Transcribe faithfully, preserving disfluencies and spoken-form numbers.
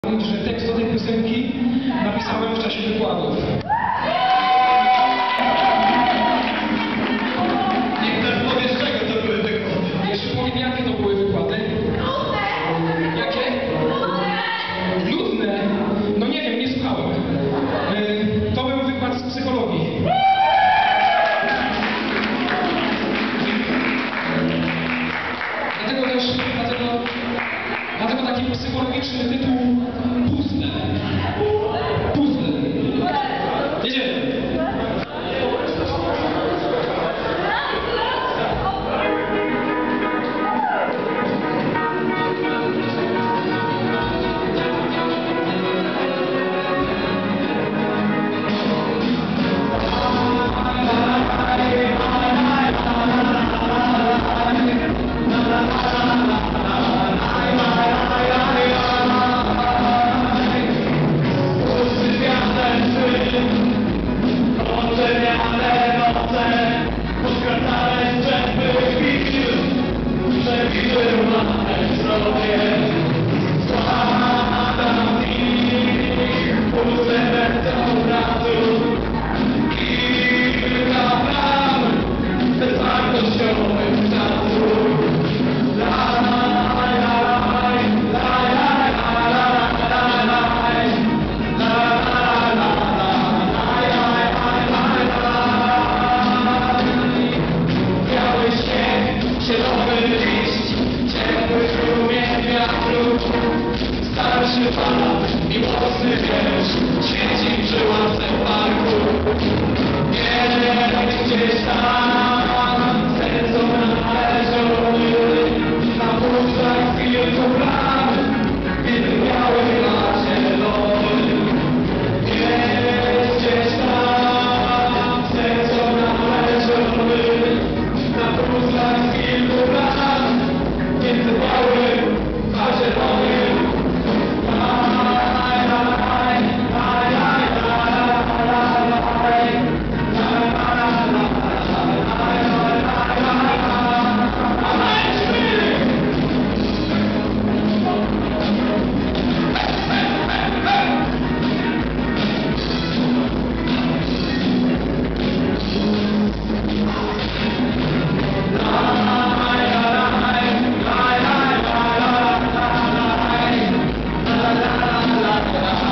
Że tekst do tej piosenki napisałem w czasie wykładów. Niech nam powiesz, czego to były wykłady. Jeszcze powiem, jakie to były wykłady. Jakie? Nudne? No nie wiem, nie słuchałem. Yy, to był wykład z psychologii. Dlatego też, dlatego, dlatego taki psychologiczny tytuł Puzzle. Puzzle. Jedziemy. Starszy pan, miłosny wiesz, świeci przy ławce w parku. Nie, gdzieś tam, sercu należą na płucach kilku bram, kiedy biały na zielony. Nie, gdzieś tam, sercu należą na płucach kilku bram, między białym a zielonym. La la la la la la.